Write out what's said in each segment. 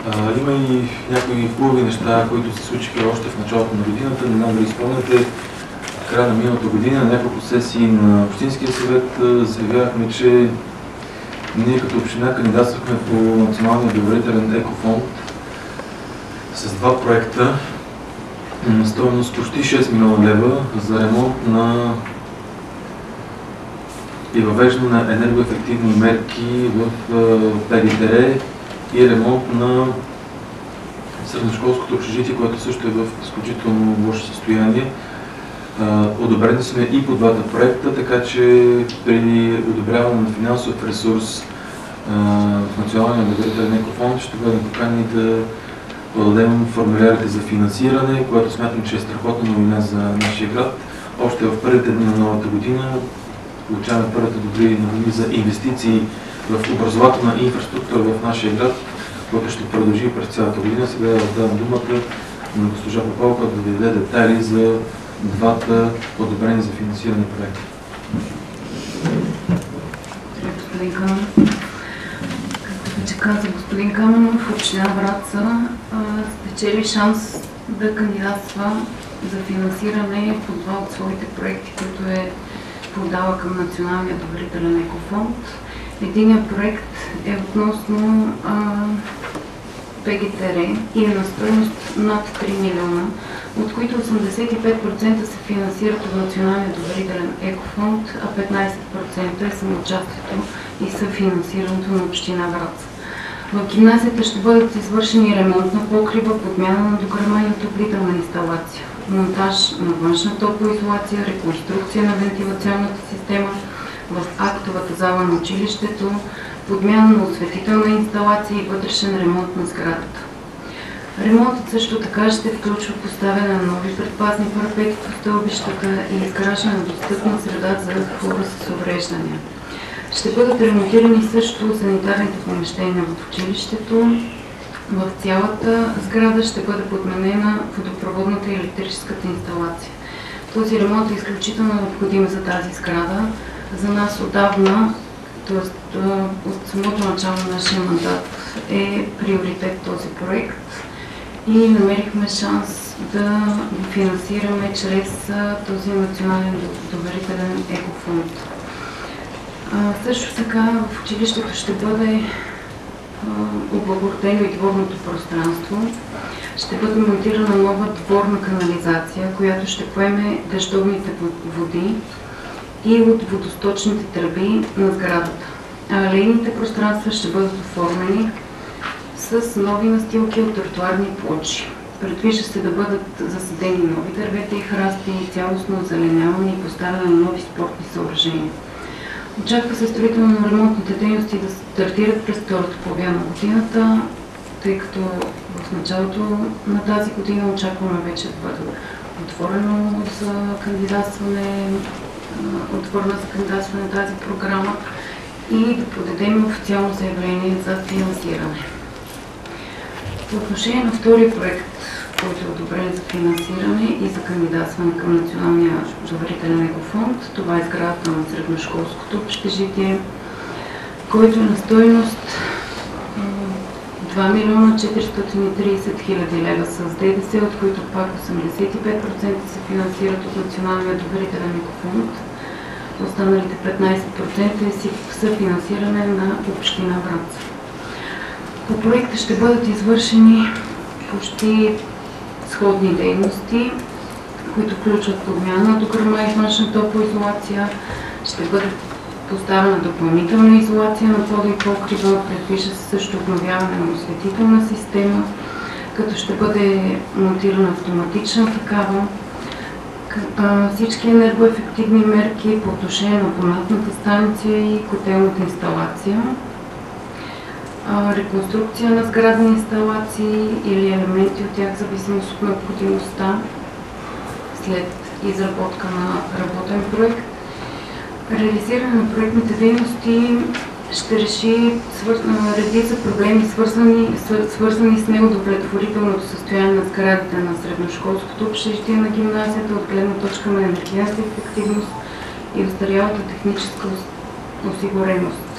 Има и някои хубави неща, които се случиха още в началото на годината. Не знам дали спомняте, в края на миналата година на няколко сесии на Общинския съвет заявявахме, че ние като община кандидатствахме по Националния доверителен екофонд с два проекта на стойност почти 6 милиона лева за ремонт на и въвеждане на енергоефективни мерки в ПГТР и ремонт на средношколското общежитие, което също е в изключително лошо състояние. Одобрени сме и по двата проекта, така че при одобряване на финансов ресурс в Националния доверителен екофонд ще бъдем поканени да подадем формулярите за финансиране, което смятам, че е страхотна новина за нашия град. Още в първите дни на новата година получаваме първите добри новини за инвестиции в образователна инфраструктура в нашия град, което ще продължи през цялата година. Сега давам думата на госпожа Попалка да ви даде детайли за двата одобрени за финансиране проекта. Господин Каменов, както вече каза господин Каменов, община Враца спечели шанс да кандидатства за финансиране по два от своите проекти, които е подала към Националния доверителен екофонд. Единият проект е относно ПГТР и е на стойност над 3 милиона, от които 85% се финансират от Националния доверителен екофонд, а 15% е самоучастието и съфинансирането на община Враца. В гимназията ще бъдат извършени ремонт на покрива, подмяна на дограма и отоплителна инсталация, монтаж на външна топлоизолация, реконструкция на вентилационната система в актовата зала на училището, подмяна на осветителна инсталация и вътрешен ремонт на сградата. Ремонтът също така ще включва поставяне на нови предпазни парапети по стълбищата и изграждане на достъпна среда за хора с увреждания. Ще бъдат ремонтирани също санитарните помещения в училището. В цялата сграда ще бъде подменена водопроводната и електрическата инсталация. Този ремонт е изключително необходим за тази сграда. За нас отдавна, т.е. от самото начало на нашия мандат, е приоритет този проект и намерихме шанс да го финансираме чрез този национален доверителен екофонд. Също така в училището ще бъде облагородено и дворното пространство. Ще бъде монтирана нова дворна канализация, която ще поеме дъждовните води и от водосточните тръби на сградата. Алейните пространства ще бъдат оформени с нови настилки от тротоарни плочи. Предвижда се да бъдат засадени нови дървета и храсти, цялостно озеленяване и поставяне на нови спортни съоръжения. Очаква се строително-ремонтните дейности да стартират през втората половина на годината, тъй като в началото на тази година очакваме вече да бъде отворена за кандидатстване на тази програма и да подадем официално заявление за финансиране. По отношение на втория проект, който е одобрен за финансиране и за кандидатстване към Националния доверителен екофонд, това е сградата на средношколското общежитие, който е на стойност 2 милиона 430 хиляди лева с ДДС, от които пак 85% се финансират от Националния доверителен екофонд. Останалите 15% е съфинансиране на община Враца. По проекта ще бъдат извършени почти сходни дейности, които включват подмяна на дограма и външна топлоизолация. Ще бъде поставена допълнителна изолация на пода и покрива, предвижда се също обновяване на осветителна система, като ще бъде монтирана автоматична такава. Всички енергоефективни мерки по отношение на поматната станция и котелната инсталация, реконструкция на сградни инсталации или елементи от тях в зависимост от необходимостта след изработка на работен проект. Реализиране на проектните дейности ще реши редица проблеми, свързани с неудовлетворителното състояние на сградите на средношколското общежитие на гимназията от гледна точка на енергийната ефективност и остарялата техническа осигуреност.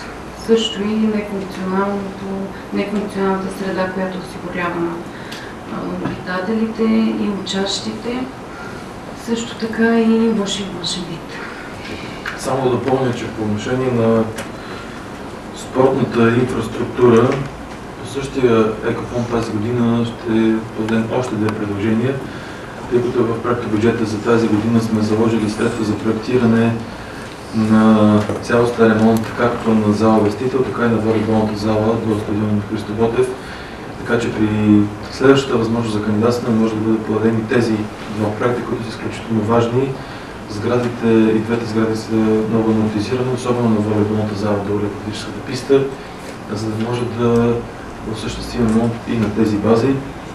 също и нефункционалната среда, която осигурява на обитателите и учащите, също така и лоши вид. Само да допълня, че по отношение на спортната инфраструктура, по същия екофонд тази година ще подадем още две предложения, тъй като в проектобюджета за тази година сме заложили средства за проектиране на цялостен ремонт, както на зала Вестител, така и на волейболната зала до стадион Христо Ботев. Така че при следващата възможност за кандидатстване може да бъдат подадени тези два проекта, които са изключително важни. Сградите, и двете сгради са много амортизирани, особено на волейболната зала до лекоатлетическата писта, за да може да осъществим ремонт и на тези бази.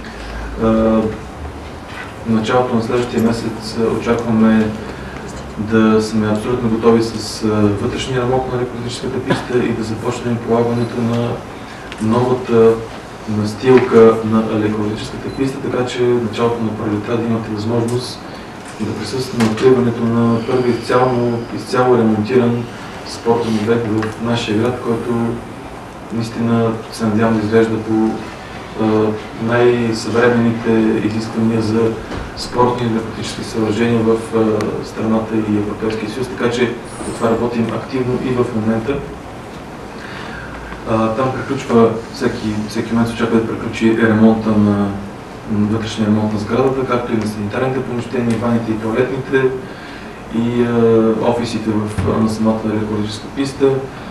В началото на следващия месец очакваме да сме абсолютно готови с вътрешния ремонт на лекоатлетическата писта и да започнем полагането на новата настилка на лекоатлетическата писта, така че в началото на пролетта да имате възможност да присъстваме на откриването на първи изцяло ремонтиран спортен обект в нашия град, който наистина се надявам да изглежда по най-съвременните изисквания за спортни и лекоатлетически съоръжения в страната и Европейския съюз, така че по това работим активно и в момента. Там приключва, всеки момент се очаква да приключи ремонта на вътрешния ремонт на сградата, както и на санитарните помещения, ваните и тоалетните и офисите на самата лекоатлетическа писта.